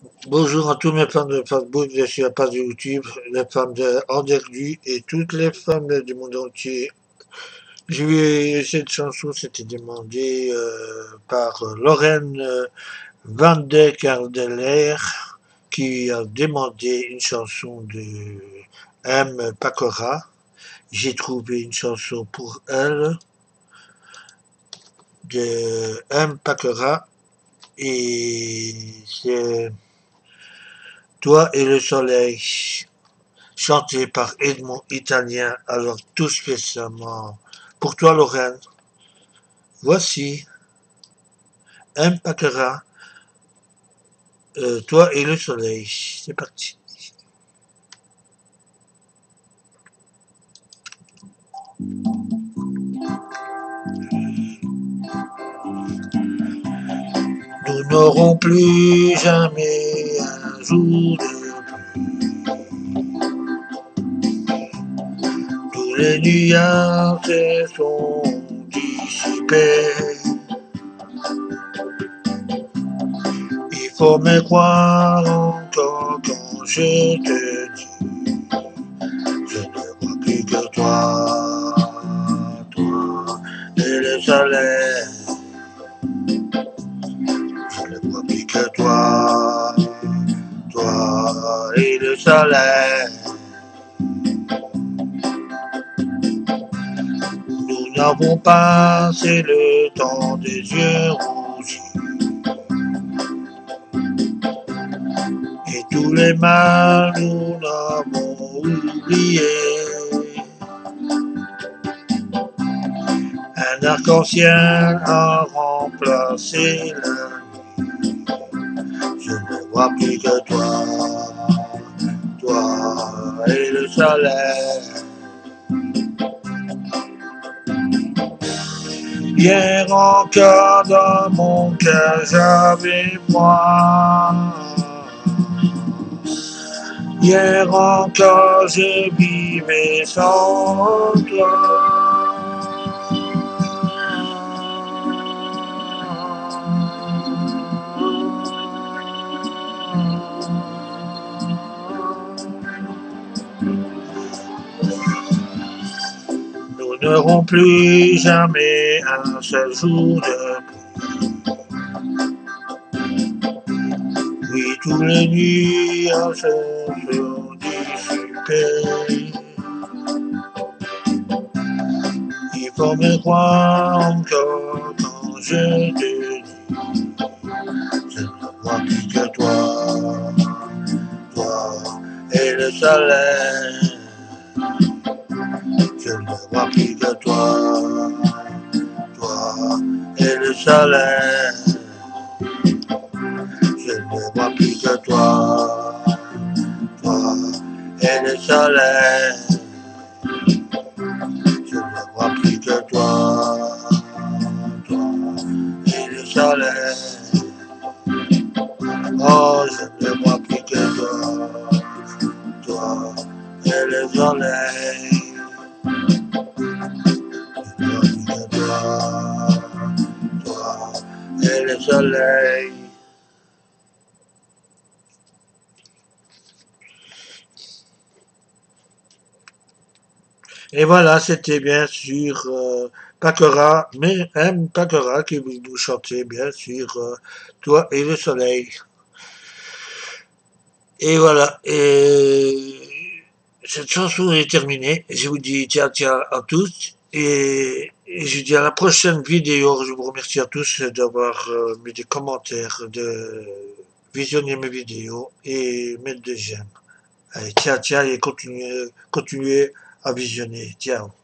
Bonjour à tous mes fans de Facebook, je suis à page de YouTube, les femmes de Anderlu et toutes les femmes du monde entier. J'ai vu cette chanson, c'était demandé par Lorraine Van de Candelaire qui a demandé une chanson de M. Pacora. J'ai trouvé une chanson pour elle de M. Pacora et c'est Toi et le soleil. Chanté par Edmond Italien, alors tout spécialement pour toi Lorraine. Voici M. Paccara, toi et le soleil. C'est parti. Nous n'aurons plus jamais un jour de tous les nuages se sont dissipés. Il faut me croire encore quand je te dis, je ne vois plus que toi, toi et le soleil. Je ne vois plus que toi, toi et le soleil. Nous n'avons pas assez le temps des yeux rougis et tous les mal nous l'avons oublié. Un arc-en-ciel a remplacé la nuit. Je ne vois plus que toi, toi et le soleil. Hier encore dans mon cœur j'avais froid. Hier encore je vivais sans toi. Nous n'aurons plus jamais un seul jour de pluie. Oui, tous les nuages se sont dissipés. Il faut me croire encore quand je te dis, je ne vois plus que toi, toi et le soleil. Je ne vois plus que toi, toi et le soleil. Je ne vois plus que toi, toi et le soleil. Je ne vois plus que toi, toi et le soleil. Oh, je ne vois plus que toi, toi et le soleil. Je ne vois plus que toi, toi et le soleil. Et voilà, c'était bien sûr Pacora, mais M. Pacora qui nous chantait bien sûr Toi et le soleil. Et voilà, et cette chanson est terminée. Je vous dis tiens tiens à tous et je vous dis à la prochaine vidéo. Je vous remercie à tous d'avoir mis des commentaires, de visionner mes vidéos et mettre des j'aime. Allez, tiens tiens et continuez à visionner. Ciao.